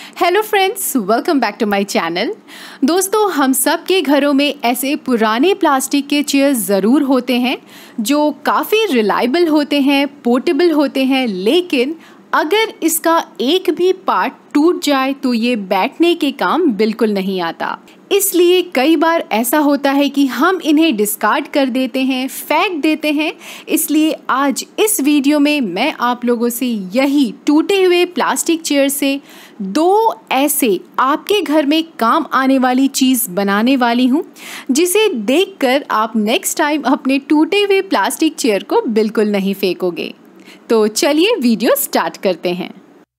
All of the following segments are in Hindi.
Hello friends, welcome back to my channel. दोस्तों, हम सब के घरों में ऐसे पुराने प्लास्टिक के चेयर्स ज़रूर होते हैं जो काफ़ी रिलायबल होते हैं, पोर्टेबल होते हैं, लेकिन अगर इसका एक भी पार्ट टूट जाए तो ये बैठने के काम बिल्कुल नहीं आता। इसलिए कई बार ऐसा होता है कि हम इन्हें डिस्कार्ड कर देते हैं, फेंक देते हैं। इसलिए आज इस वीडियो में मैं आप लोगों से यही टूटे हुए प्लास्टिक चेयर से दो ऐसे आपके घर में काम आने वाली चीज़ बनाने वाली हूँ, जिसे देखकर आप नेक्स्ट टाइम अपने टूटे हुए प्लास्टिक चेयर को बिल्कुल नहीं फेंकोगे। तो चलिए वीडियो स्टार्ट करते हैं।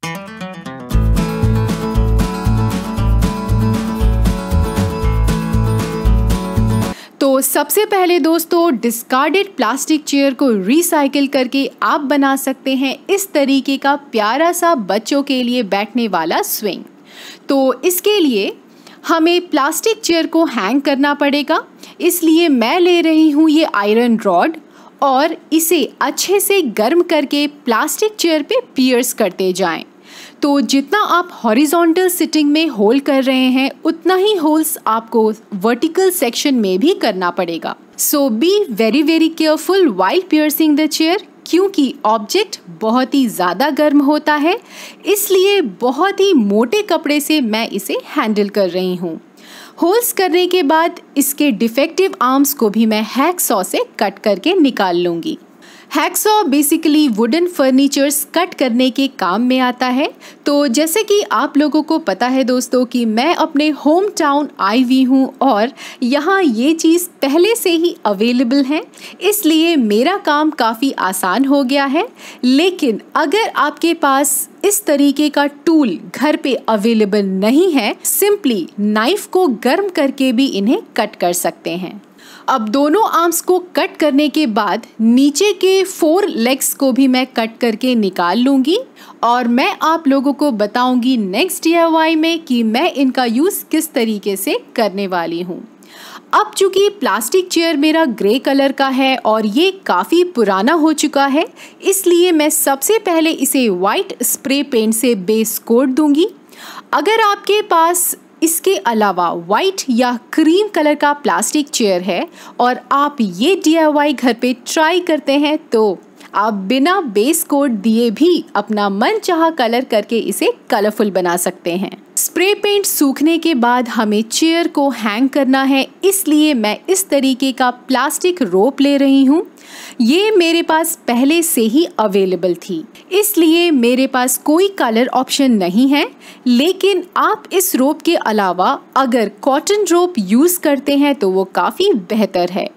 तो सबसे पहले दोस्तों, डिस्कार्डेड प्लास्टिक चेयर को रिसाइकिल करके आप बना सकते हैं इस तरीके का प्यारा सा बच्चों के लिए बैठने वाला स्विंग। तो इसके लिए हमें प्लास्टिक चेयर को हैंग करना पड़ेगा, इसलिए मैं ले रही हूँ ये आयरन रॉड और इसे अच्छे से गर्म करके प्लास्टिक चेयर पे पियर्स करते जाएं। तो जितना आप हॉरिजॉन्टल सिटिंग में होल कर रहे हैं, उतना ही होल्स आपको वर्टिकल सेक्शन में भी करना पड़ेगा। So be very very careful while piercing the chair, क्योंकि ऑब्जेक्ट बहुत ही ज़्यादा गर्म होता है, इसलिए बहुत ही मोटे कपड़े से मैं इसे हैंडल कर रही हूँ। होल्स करने के बाद इसके डिफेक्टिव आर्म्स को भी मैं हैकसॉ से कट करके निकाल लूँगी। Hacksaw basically wooden furnitures cut करने के काम में आता है। तो जैसे कि आप लोगों को पता है दोस्तों कि मैं अपने होम टाउन आई हुई हूँ और यहाँ ये चीज़ पहले से ही अवेलेबल है, इसलिए मेरा काम काफ़ी आसान हो गया है। लेकिन अगर आपके पास इस तरीके का टूल घर पे अवेलेबल नहीं है, सिंपली नाइफ को गर्म करके भी इन्हें कट कर सकते हैं। अब दोनों आर्म्स को कट करने के बाद नीचे के 4 लेग्स को भी मैं कट करके निकाल लूँगी और मैं आप लोगों को बताऊँगी नेक्स्ट DIY में कि मैं इनका यूज़ किस तरीके से करने वाली हूँ। अब चूँकि प्लास्टिक चेयर मेरा ग्रे कलर का है और ये काफ़ी पुराना हो चुका है, इसलिए मैं सबसे पहले इसे वाइट स्प्रे पेंट से बेस कोट दूँगी। अगर आपके पास इसके अलावा वाइट या क्रीम कलर का प्लास्टिक चेयर है और आप ये DIY घर पे ट्राई करते हैं, तो आप बिना बेस कोट दिए भी अपना मनचाहा कलर करके इसे कलरफुल बना सकते हैं। स्प्रे पेंट सूखने के बाद हमें चेयर को हैंग करना है, इसलिए मैं इस तरीके का प्लास्टिक रोप ले रही हूँ। ये मेरे पास पहले से ही अवेलेबल थी, इसलिए मेरे पास कोई कलर ऑप्शन नहीं है। लेकिन आप इस रोप के अलावा अगर कॉटन रोप यूज़ करते हैं तो वो काफ़ी बेहतर है।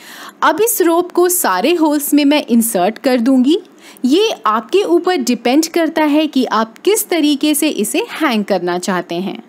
अब इस रोप को सारे होल्स में मैं इंसर्ट कर दूंगी। ये आपके ऊपर डिपेंड करता है कि आप किस तरीके से इसे हैंग करना चाहते हैं।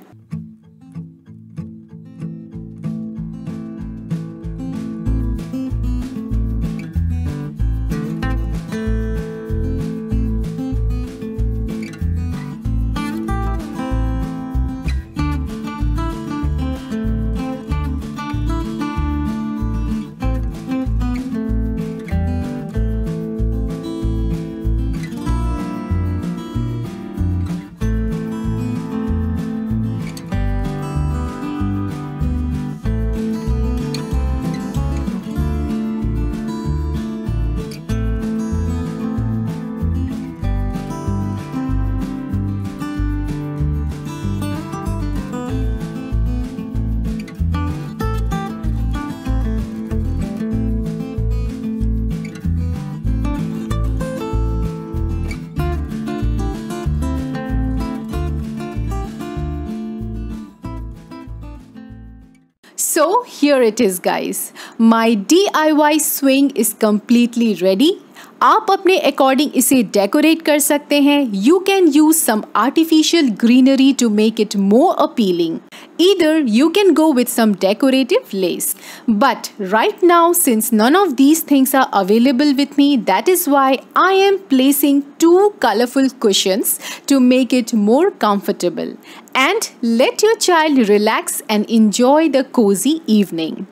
So here it is guys, my DIY swing is completely ready. आप अपने अकॉर्डिंग इसे डेकोरेट कर सकते हैं। You can use some artificial greenery to make it more appealing. Either you can go with some decorative lace. But right now, since none of these things are available with me, that is why I am placing 2 colorful cushions to make it more comfortable. And let your child relax and enjoy the cozy evening.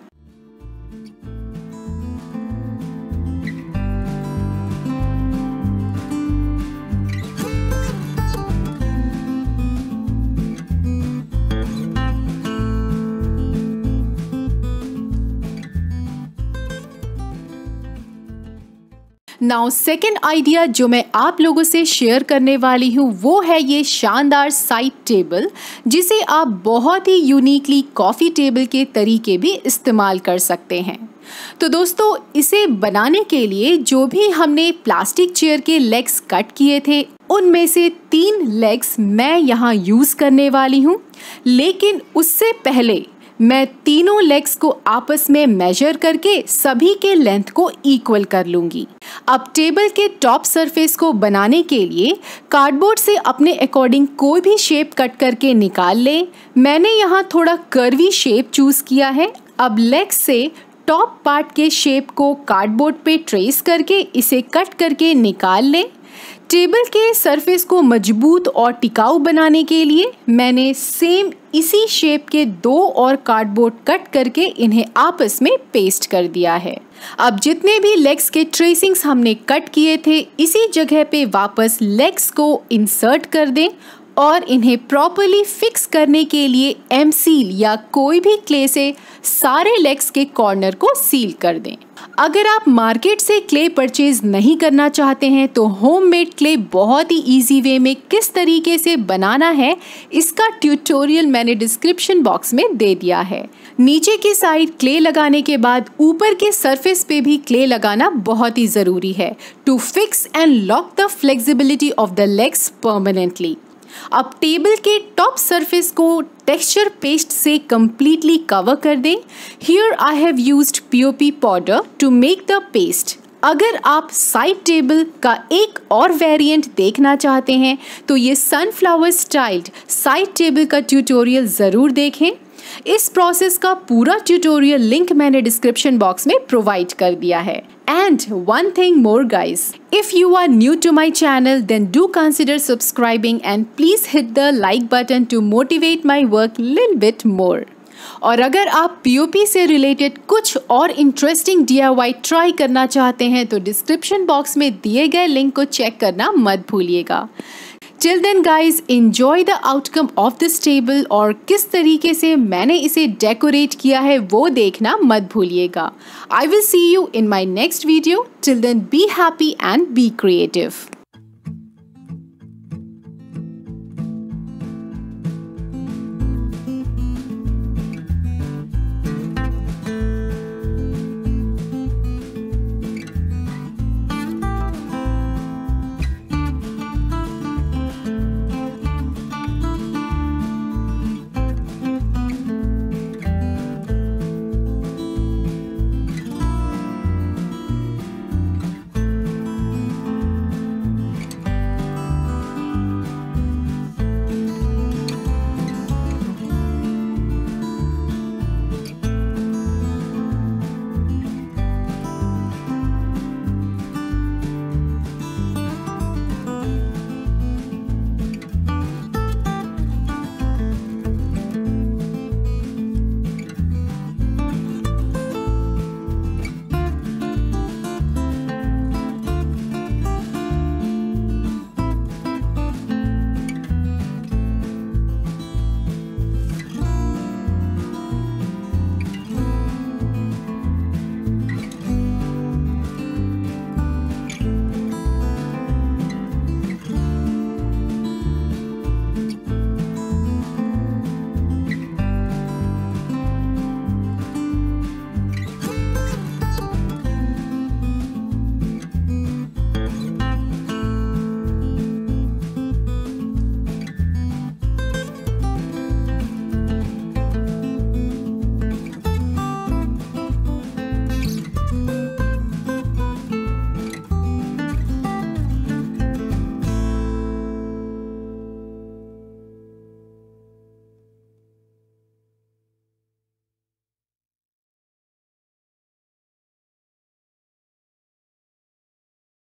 Now second idea जो मैं आप लोगों से शेयर करने वाली हूँ वो है ये शानदार साइड टेबल, जिसे आप बहुत ही यूनिकली कॉफ़ी टेबल के तरीके भी इस्तेमाल कर सकते हैं। तो दोस्तों, इसे बनाने के लिए जो भी हमने प्लास्टिक चेयर के लेग्स कट किए थे उनमें से 3 लेग्स मैं यहाँ यूज़ करने वाली हूँ, लेकिन उससे पहले मैं तीनों लेग्स को आपस में मेजर करके सभी के लेंथ को इक्वल कर लूँगी। अब टेबल के टॉप सरफेस को बनाने के लिए कार्डबोर्ड से अपने अकॉर्डिंग कोई भी शेप कट करके निकाल लें। मैंने यहाँ थोड़ा कर्वी शेप चूज़ किया है। अब लेग्स से टॉप पार्ट के शेप को कार्डबोर्ड पे ट्रेस करके इसे कट करके निकाल लें। टेबल के सरफेस को मजबूत और टिकाऊ बनाने के लिए मैंने सेम इसी शेप के 2 और कार्डबोर्ड कट करके इन्हें आपस में पेस्ट कर दिया है। अब जितने भी लेग्स के ट्रेसिंग्स हमने कट किए थे इसी जगह पे वापस लेग्स को इंसर्ट कर दें और इन्हें प्रॉपर्ली फिक्स करने के लिए एम सील या कोई भी क्ले से सारे लेग्स के कॉर्नर को सील कर दें। अगर आप मार्केट से क्ले परचेज नहीं करना चाहते हैं तो होममेड क्ले बहुत ही इजी वे में किस तरीके से बनाना है इसका ट्यूटोरियल मैंने डिस्क्रिप्शन बॉक्स में दे दिया है। नीचे की साइड क्ले लगाने के बाद ऊपर के सरफेस पे भी क्ले लगाना बहुत ही ज़रूरी है to fix and lock the flexibility of the legs permanently. अब टेबल के टॉप सरफेस को टेक्सचर पेस्ट से completely कवर कर दें। Here I have used POP powder to make the paste। अगर आप साइड टेबल का एक और वेरिएंट देखना चाहते हैं तो ये सनफ्लावर स्टाइल्ड साइड टेबल का ट्यूटोरियल ज़रूर देखें। इस प्रोसेस का पूरा ट्यूटोरियल लिंक मैंने डिस्क्रिप्शन बॉक्स में प्रोवाइड कर दिया है। And one thing more guys, if you are new to my channel then do consider subscribing and please hit the like button to motivate my work little bit more। और अगर आप POP से रिलेटेड कुछ और इंटरेस्टिंग DIY ट्राई करना चाहते हैं तो डिस्क्रिप्शन बॉक्स में दिए गए लिंक को चेक करना मत भूलिएगा। Till then guys, enjoy the outcome of this table और किस तरीके से मैंने इसे डेकोरेट किया है वो देखना मत भूलिएगा। I will see you in my next video. Till then be happy and be creative।